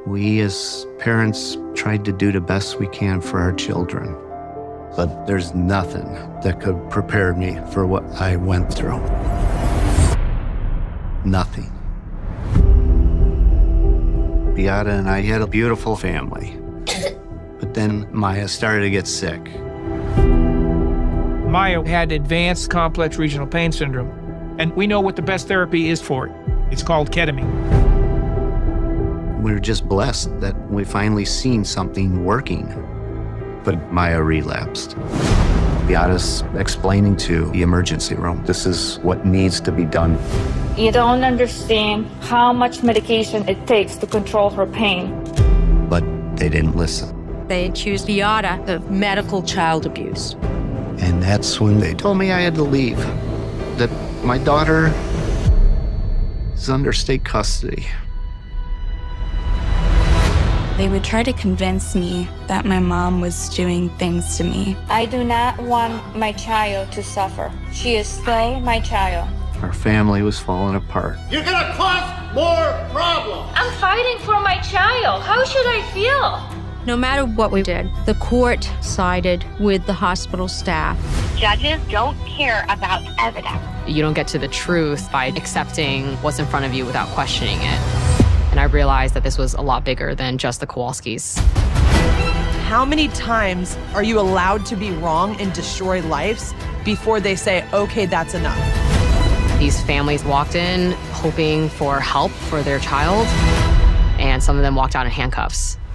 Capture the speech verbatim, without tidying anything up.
We as parents tried to do the best we can for our children, but there's nothing that could prepare me for what I went through. Nothing. Beata and I had a beautiful family, but then Maya started to get sick. Maya had advanced complex regional pain syndrome, and we know what the best therapy is for it. It's called ketamine. We were just blessed that we finally seen something working, but Maya relapsed. Beata's explaining to the emergency room, this is what needs to be done. You don't understand how much medication it takes to control her pain. But they didn't listen. They accused Beata of medical child abuse. And that's when they told me I had to leave, that my daughter is under state custody. They would try to convince me that my mom was doing things to me. I do not want my child to suffer. She is still my child. Our family was falling apart. You're gonna cause more problems! I'm fighting for my child. How should I feel? No matter what we did, the court sided with the hospital staff. Judges don't care about evidence. You don't get to the truth by accepting what's in front of you without questioning it. And I realized that this was a lot bigger than just the Kowalskis. How many times are you allowed to be wrong and destroy lives before they say, okay, that's enough? These families walked in hoping for help for their child, and some of them walked out in handcuffs.